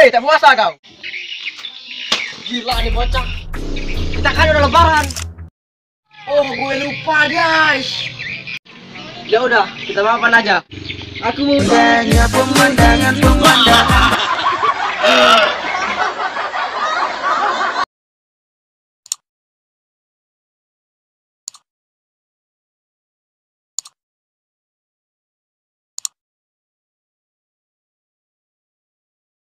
Hei, tak puasa kau? Gila nih bocah. Kita kan udah lebaran. Oh, gue lupa guys. Ya udah, kita makan aja. Aku mau Indahnya pemandangan